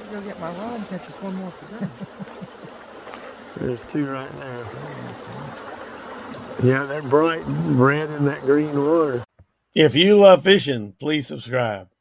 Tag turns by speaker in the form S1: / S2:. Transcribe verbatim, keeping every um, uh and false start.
S1: to go get my rod and catch this one more today.
S2: There's two right there. Yeah, they're bright red in that green water. If you love fishing, please subscribe.